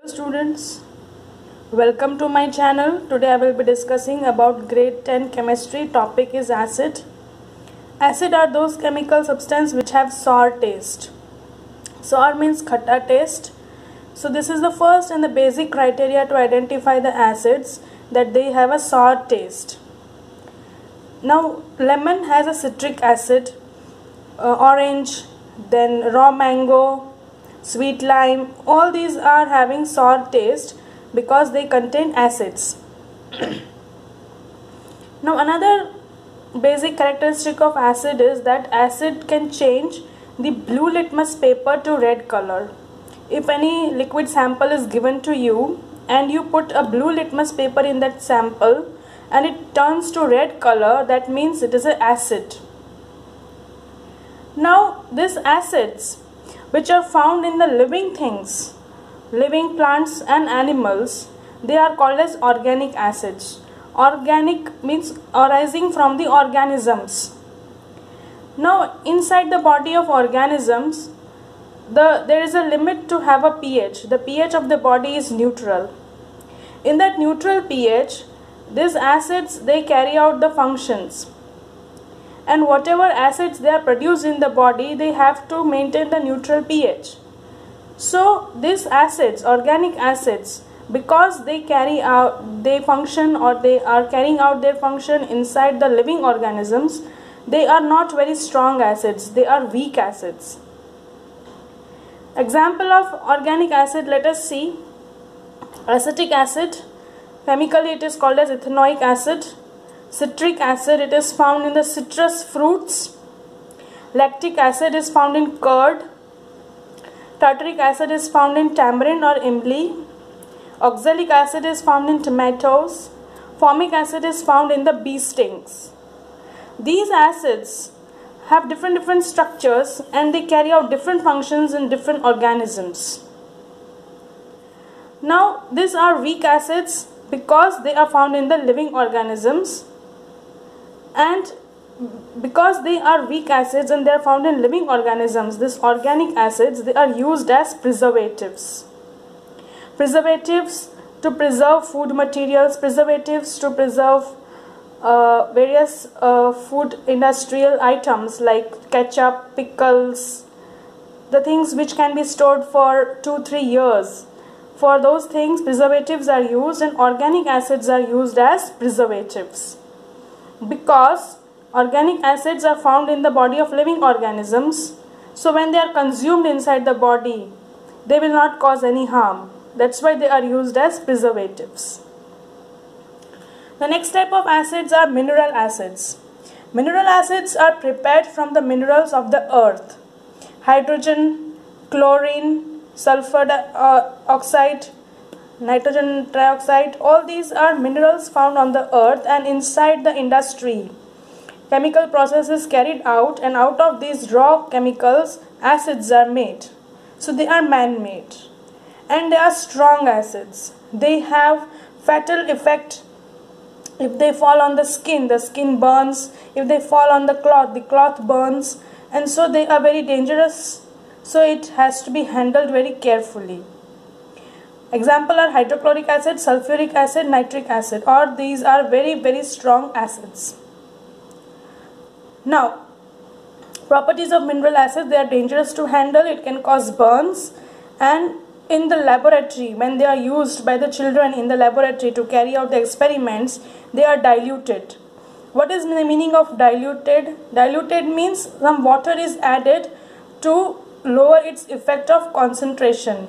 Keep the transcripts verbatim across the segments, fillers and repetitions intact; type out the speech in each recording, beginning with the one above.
Students, welcome to my channel. Today I will be discussing about grade ten chemistry. Topic is acid. Acid are those chemical substances which have sour taste. Sour means khatta taste. So this is the first and the basic criteria to identify the acids, that they have a sour taste. Now lemon has a citric acid, uh, orange, then raw mango, sweet lime, all these are having sour taste because they contain acids. Now another basic characteristic of acid is that acid can change the blue litmus paper to red color. If any liquid sample is given to you and you put a blue litmus paper in that sample and it turns to red color, that means it is an acid. Now these acids which are found in the living things, living plants and animals, they are called as organic acids. Organic means arising from the organisms. Now inside the body of organisms, the there is a limit to have a pH. The pH of the body is neutral. In that neutral pH, these acids, they carry out the functions. And whatever acids they are produced in the body, they have to maintain the neutral pH. So these acids, organic acids, because they carry out, they function or they are carrying out their function inside the living organisms, they are not very strong acids, they are weak acids. Example of organic acid, let us see. Acetic acid, chemically it is called as ethanoic acid. Citric acid, it is found in the citrus fruits. Lactic acid is found in curd. Tartaric acid is found in tamarind or imli. Oxalic acid is found in tomatoes. Formic acid is found in the bee stings. These acids have different different structures and they carry out different functions in different organisms. Now these are weak acids because they are found in the living organisms. And because they are weak acids and they are found in living organisms, these organic acids, they are used as preservatives. Preservatives to preserve food materials, preservatives to preserve uh, various uh, food industrial items like ketchup, pickles, the things which can be stored for two to three years. For those things, preservatives are used, and organic acids are used as preservatives. Because organic acids are found in the body of living organisms, so when they are consumed inside the body, they will not cause any harm. That's why they are used as preservatives. The next type of acids are mineral acids. Mineral acids are prepared from the minerals of the earth. Hydrogen, chlorine, sulfur uh, oxide, nitrogen trioxide, all these are minerals found on the earth, and inside the industry chemical process is carried out, and out of these raw chemicals acids are made. So they are man-made and they are strong acids. They have fatal effect. If they fall on the skin, the skin burns. If they fall on the cloth, the cloth burns, and so they are very dangerous. So it has to be handled very carefully. Example are hydrochloric acid, sulfuric acid, nitric acid. All these are very very strong acids. Now, properties of mineral acids, they are dangerous to handle. It can cause burns, and in the laboratory, when they are used by the children in the laboratory to carry out the experiments, they are diluted. What is the meaning of diluted? Diluted means some water is added to lower its effect of concentration.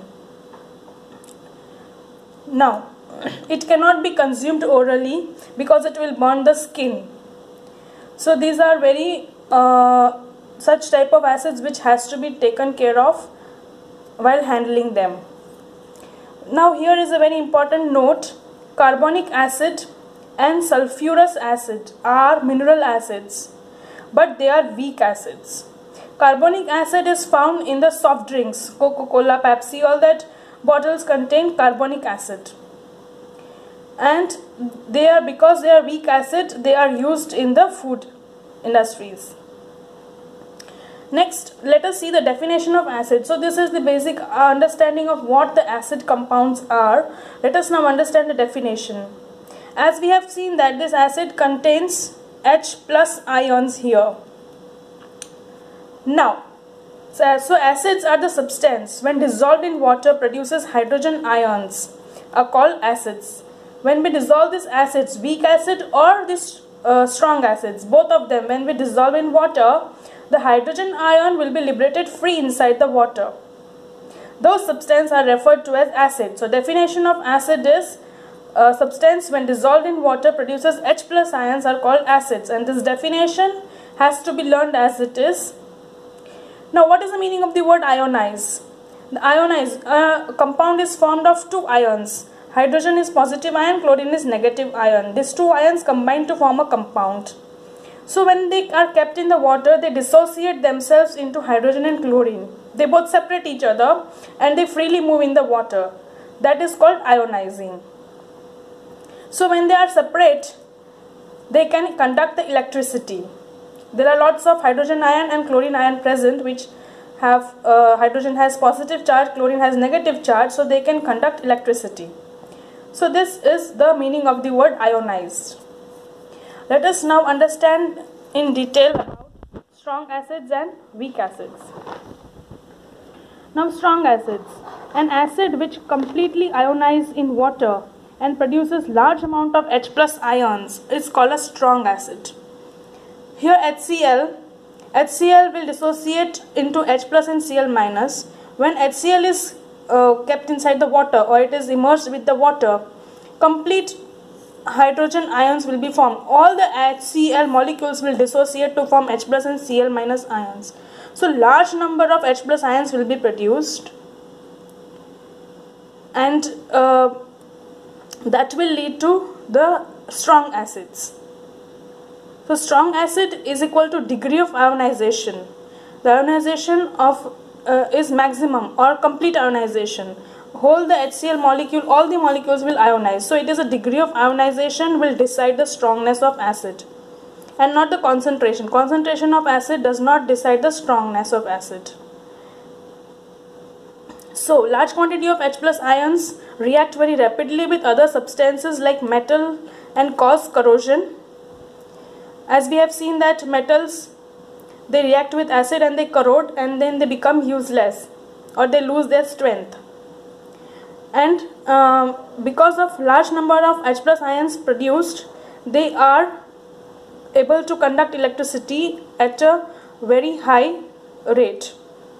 Now, it cannot be consumed orally because it will burn the skin. So these are very uh, such type of acids which has to be taken care of while handling them. Now here is a very important note. Carbonic acid and sulfurous acid are mineral acids, but they are weak acids. Carbonic acid is found in the soft drinks, Coca-Cola, Pepsi, all that bottles contain carbonic acid, and they are, because they are weak acid, they are used in the food industries. Next, let us see the definition of acid. So this is the basic understanding of what the acid compounds are. Let us now understand the definition. As we have seen that this acid contains H plus ions here. Now, so, so acids are the substance when dissolved in water produces hydrogen ions are called acids. When we dissolve these acids, weak acid or this uh, strong acids, both of them, when we dissolve in water, the hydrogen ion will be liberated free inside the water. Those substances are referred to as acid. So definition of acid is a substance when dissolved in water produces H plus ions are called acids, and this definition has to be learned as it is. Now what is the meaning of the word ionize? The ionize uh, compound is formed of two ions. Hydrogen is positive ion, chlorine is negative ion. These two ions combine to form a compound. So when they are kept in the water, they dissociate themselves into hydrogen and chlorine. They both separate each other and they freely move in the water. That is called ionizing. So when they are separate, they can conduct the electricity. There are lots of hydrogen ion and chlorine ion present, which have uh, hydrogen has positive charge, chlorine has negative charge, so they can conduct electricity. So this is the meaning of the word ionized. Let us now understand in detail about strong acids and weak acids. Now strong acids. An acid which completely ionizes in water and produces large amount of H plus ions is called a strong acid. Here HCl, HCl will dissociate into H plus and Cl minus. When HCl is uh, kept inside the water or it is immersed with the water, complete hydrogen ions will be formed. All the HCl molecules will dissociate to form H plus and Cl minus ions. So large number of H plus ions will be produced, and uh, that will lead to the strong acids. So strong acid is equal to degree of ionization. The ionization of uh, is maximum or complete ionization. Whole the HCl molecule, all the molecules will ionize. So it is a degree of ionization will decide the strongness of acid, and not the concentration. Concentration of acid does not decide the strongness of acid. So large quantity of H plus ions react very rapidly with other substances like metal and cause corrosion. As we have seen that metals, they react with acid and they corrode, and then they become useless or they lose their strength. And um, because of large number of H plus ions produced, they are able to conduct electricity at a very high rate.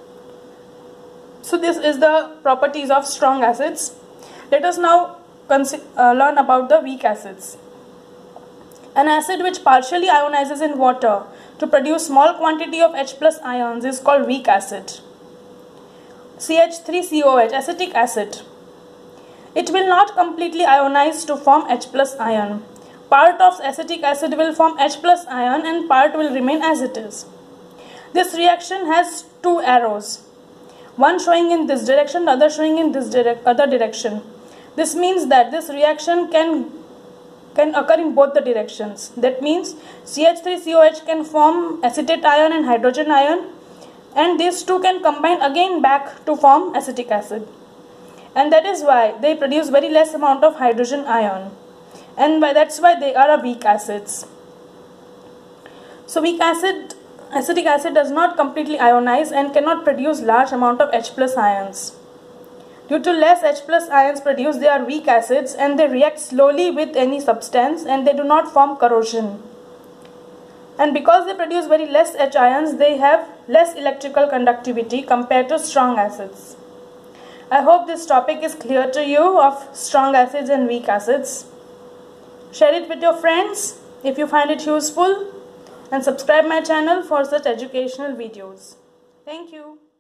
So this is the properties of strong acids. Let us now uh, learn about the weak acids. An acid which partially ionizes in water to produce small quantity of H plus ions is called weak acid. C H three C O H, acetic acid. It will not completely ionize to form H plus ion. Part of acetic acid will form H plus ion and part will remain as it is. This reaction has two arrows, one showing in this direction, the other showing in this direct, other direction. This means that this reaction can, can occur in both the directions. That means C H three C O H can form acetate ion and hydrogen ion, and these two can combine again back to form acetic acid. And that is why they produce very less amount of hydrogen ion, and by that's why they are a weak acids. So weak acid, acetic acid does not completely ionize and cannot produce large amount of H plus ions. Due to less H plus ions produced, they are weak acids and they react slowly with any substance and they do not form corrosion. And because they produce very less H ions, they have less electrical conductivity compared to strong acids. I hope this topic is clear to you of strong acids and weak acids. Share it with your friends if you find it useful, and subscribe my channel for such educational videos. Thank you.